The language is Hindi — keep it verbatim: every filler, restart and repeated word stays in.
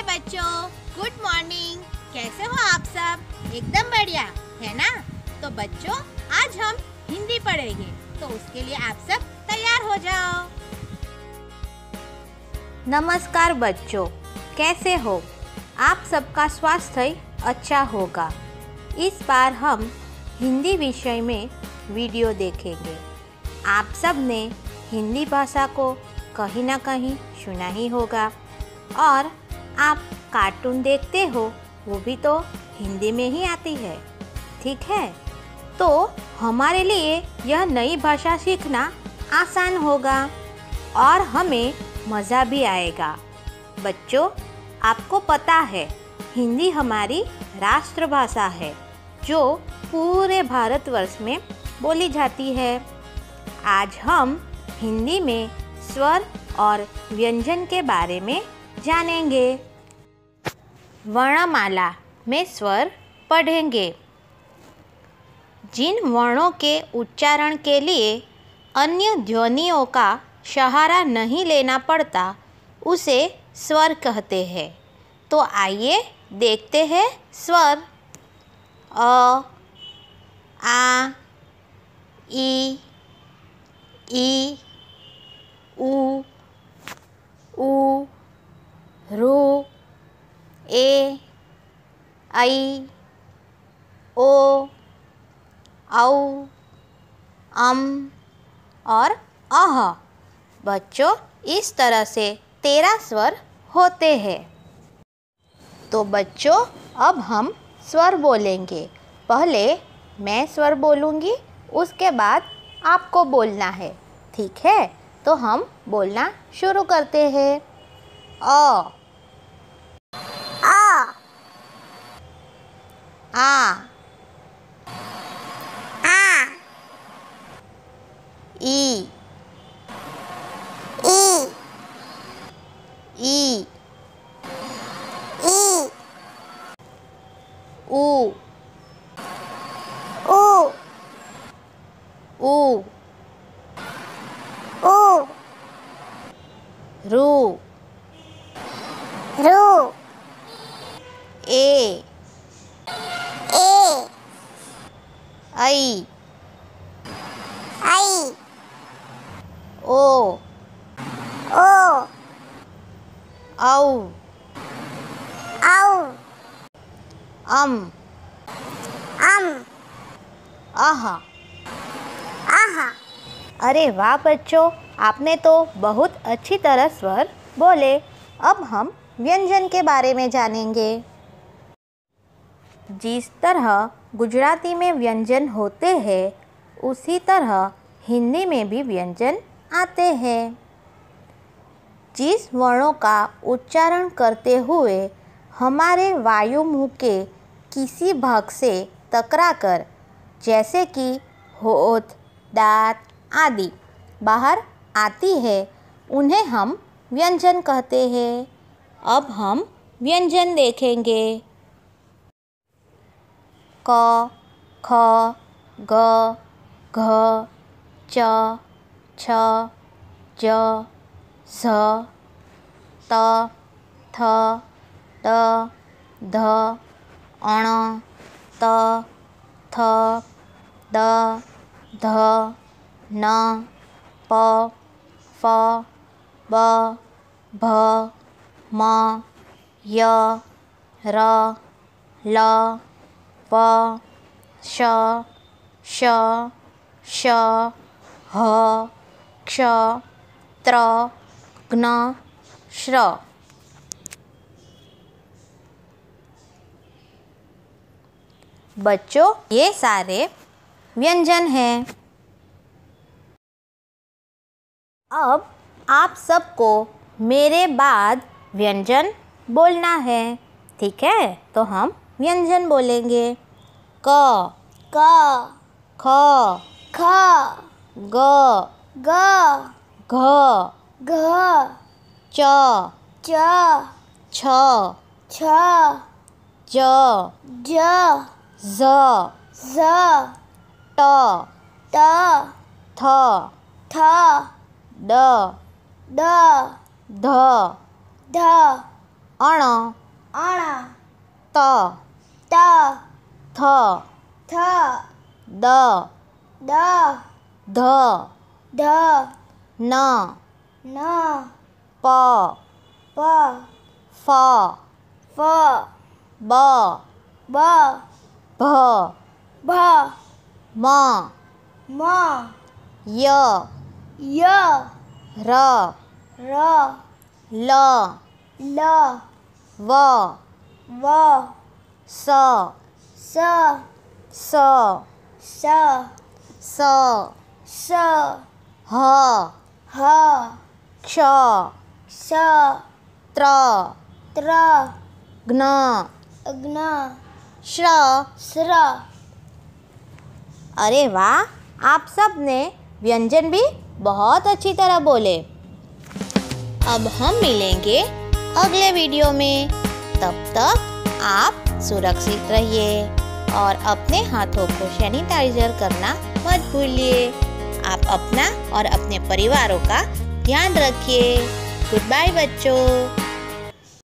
हाय बच्चों, गुड मॉर्निंग। कैसे हो आप सब? एकदम बढ़िया है ना? तो बच्चों, आज हम हिंदी पढ़ेंगे, तो उसके लिए आप सब तैयार हो जाओ। नमस्कार बच्चों, कैसे हो? आप सबका स्वास्थ्य अच्छा होगा। इस बार हम हिंदी विषय में वीडियो देखेंगे। आप सब ने हिंदी भाषा को कहीं ना कहीं सुना ही होगा और आप कार्टून देखते हो, वो भी तो हिंदी में ही आती है, ठीक है? तो हमारे लिए यह नई भाषा सीखना आसान होगा और हमें मज़ा भी आएगा। बच्चों, आपको पता है हिंदी हमारी राष्ट्रभाषा है जो पूरे भारतवर्ष में बोली जाती है। आज हम हिंदी में स्वर और व्यंजन के बारे में जानेंगे। वर्णमाला में स्वर पढ़ेंगे। जिन वर्णों के उच्चारण के लिए अन्य ध्वनियों का सहारा नहीं लेना पड़ता उसे स्वर कहते हैं। तो आइए देखते हैं स्वर। अ, आ, ई, ई, उ, ऊ, रू, ए, ऐ, ओ, औ, अम और अह। बच्चों, इस तरह से तेरह स्वर होते हैं। तो बच्चों, अब हम स्वर बोलेंगे। पहले मैं स्वर बोलूँगी, उसके बाद आपको बोलना है, ठीक है? तो हम बोलना शुरू करते हैं। अ, आ, आ, आ, ई, ई, ई, ई, उ, ऊ, ऊ, ऊ, रू, रू, ए, ए, ऐ, ऐ, ओ, ओ, औ, औ, अम, अम, अह। आहा। अरे वाह बच्चों, आपने तो बहुत अच्छी तरह स्वर बोले। अब हम व्यंजन के बारे में जानेंगे। जिस तरह गुजराती में व्यंजन होते हैं, उसी तरह हिंदी में भी व्यंजन आते हैं। जिस वर्णों का उच्चारण करते हुए हमारे वायुमुख के किसी भाग से टकराकर, जैसे कि होठ, दांत आदि बाहर आती है, उन्हें हम व्यंजन कहते हैं। अब हम व्यंजन देखेंगे। क, ख, ग, घ, च, छ, ज, झ, त, थ, द, ध, अण, त, थ, द, ध, न, प, फ, ब, भ, म, य, र, ल, व, श, श, श, ह, क्ष, त्र, ज्ञ, श्र। बच्चों, ये सारे व्यंजन हैं। अब आप सबको मेरे बाद व्यंजन बोलना है, ठीक है? तो हम व्यंजन बोलेंगे। क, क, ख, ख, ग, ग, घ, घ, च, च, छ, छ, ज, ज, झ, ज, ट, ट, थ, थ, ड, ड, ध, ध, अ, अण, अण, त, त, थ, थ, द, द, ध, ध, न, न, प, प, फ, फ, ब, ब, भ, भ, म, म, य, य, र, र, ल, ल, व, व, स, स, स, स, स, स, ह, ह, क्ष, स, त्र, त्र, घ्न, अग्न, श्र। स्र। अरे वाह, आप सब ने व्यंजन भी बहुत अच्छी तरह बोले। अब हम मिलेंगे अगले वीडियो में। तब तक आप सुरक्षित रहिए और अपने हाथों को सैनिटाइजर करना मत भूलिए। आप अपना और अपने परिवारों का ध्यान रखिए। गुड बाय बच्चों।